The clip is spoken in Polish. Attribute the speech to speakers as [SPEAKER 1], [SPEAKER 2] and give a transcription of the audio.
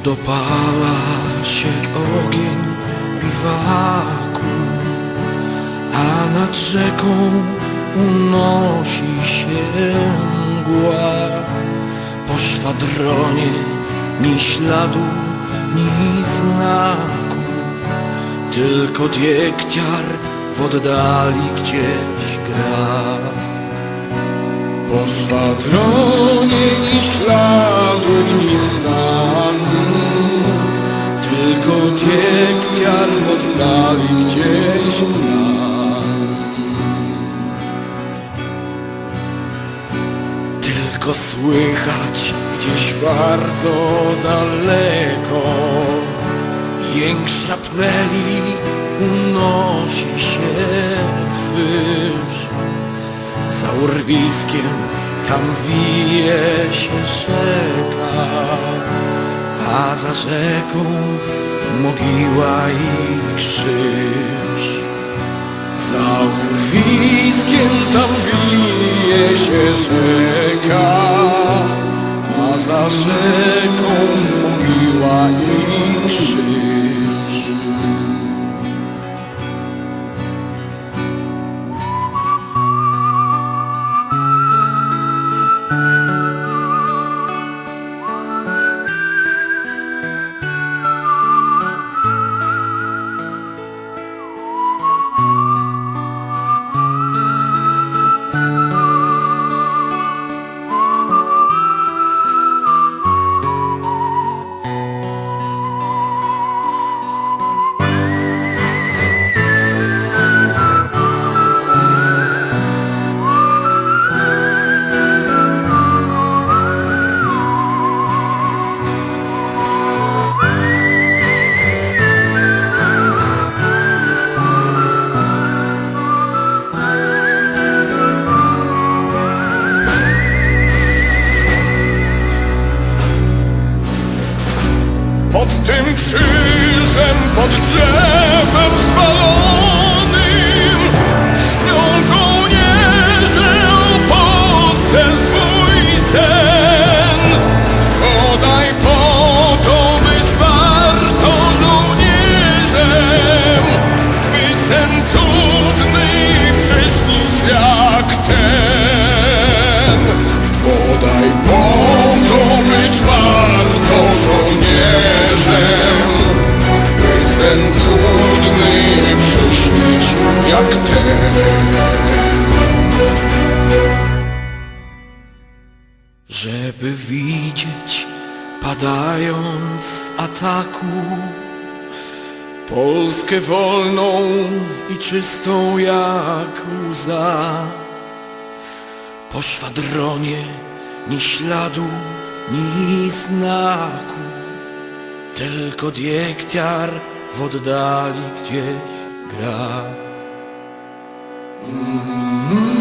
[SPEAKER 1] dopala się ogień biwaku, a nad rzeką unosi się mgła. Po szwadronie ni śladu, ni znaku, tylko diekciar w oddali gdzieś gra. Po szwadronie ni śladu, ni znaku, tylko diekciar w oddali gdzieś gra. Tylko słychać gdzieś bardzo daleko jęk szrapneli unosi się wzwyż. Za urwiskiem tam wije się rzeka, a za rzeką mogiła i krzyż. Za urwiskiem tam wije się rzeka, a za rzeką mogiła i krzyż. Pod tym krzyżem, pod drzewem spalonym śnią żołnierze o Polsce swój sen. Bodaj po to być warto żołnierzem, by sen cudny przyśnić jak ten. Bodaj po to być warto żołnierzem, by sen cudny przyśnić jak ten. Żeby widzieć, padając w ataku, Polskę wolną i czystą jak łza. Po szwadronie ni śladu, ni znaku, tylko diekciar w oddali gdzieś gra.